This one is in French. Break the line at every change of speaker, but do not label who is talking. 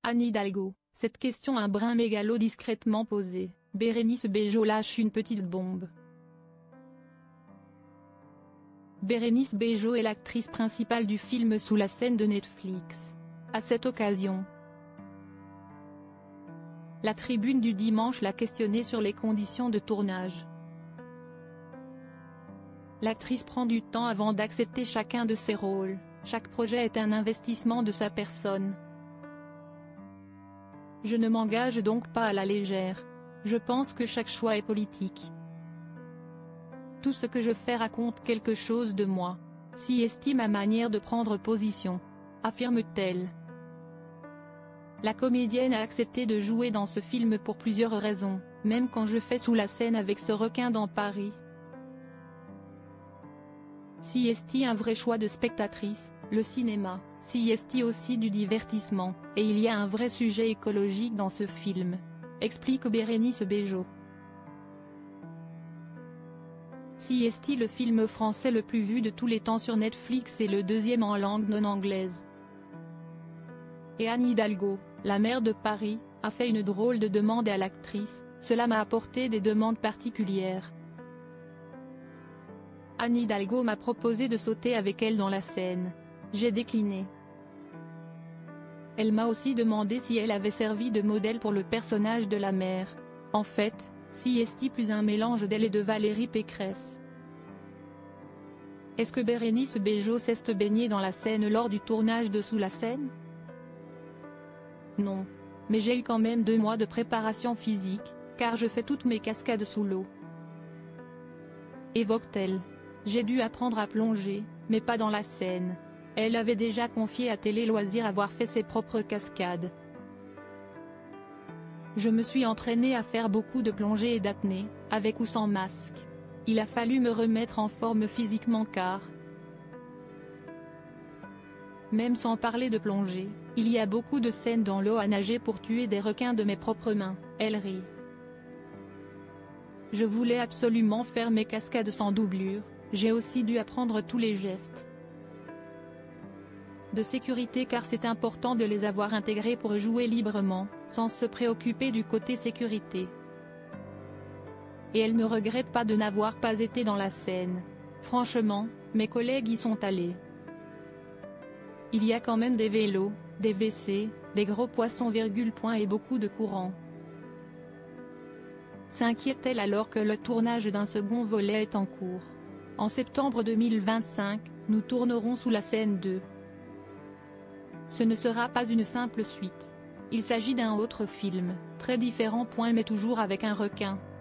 Anne Hidalgo, cette question un brin mégalo discrètement posée, Bérénice Bejo lâche une petite bombe. Bérénice Bejo est l'actrice principale du film Sous la scène de Netflix. À cette occasion, la Tribune du dimanche l'a questionnée sur les conditions de tournage. L'actrice prend du temps avant d'accepter chacun de ses rôles, chaque projet est un investissement de sa personne. Je ne m'engage donc pas à la légère. Je pense que chaque choix est politique. Tout ce que je fais raconte quelque chose de moi. Si estime ma manière de prendre position, affirme-t-elle. La comédienne a accepté de jouer dans ce film pour plusieurs raisons, même quand je fais Sous la scène avec ce requin dans Paris. Si est un vrai choix de spectatrice, le cinéma, si est aussi du divertissement, et il y a un vrai sujet écologique dans ce film, explique Bérénice Bejo. Si est le film français le plus vu de tous les temps sur Netflix et le deuxième en langue non anglaise. Et Anne Hidalgo, la maire de Paris, a fait une drôle de demande à l'actrice, cela m'a apporté des demandes particulières. Anne Hidalgo m'a proposé de sauter avec elle dans la scène. J'ai décliné. Elle m'a aussi demandé si elle avait servi de modèle pour le personnage de la mère. En fait, si est plus un mélange d'elle et de Valérie Pécresse. Est-ce que Bérénice Bejo s'est baignée dans la scène lors du tournage de Sous la scène? Non. Mais j'ai eu quand même 2 mois de préparation physique, car je fais toutes mes cascades sous l'eau. Évoque-t-elle. J'ai dû apprendre à plonger, mais pas dans la scène. Elle avait déjà confié à Télé Loisirs avoir fait ses propres cascades. Je me suis entraînée à faire beaucoup de plongée et d'apnée, avec ou sans masque. Il a fallu me remettre en forme physiquement car, même sans parler de plongée, il y a beaucoup de scènes dans l'eau à nager pour tuer des requins de mes propres mains, elle rit. Je voulais absolument faire mes cascades sans doublure, j'ai aussi dû apprendre tous les gestes de sécurité car c'est important de les avoir intégrés pour jouer librement, sans se préoccuper du côté sécurité. Et elle ne regrette pas de n'avoir pas été dans la scène. Franchement, mes collègues y sont allés. Il y a quand même des vélos, des WC, des gros poissons, et beaucoup de courant. S'inquiète-t-elle alors que le tournage d'un second volet est en cours. En septembre 2025, nous tournerons Sous la scène 2. Ce ne sera pas une simple suite. Il s'agit d'un autre film, très différent mais toujours avec un requin.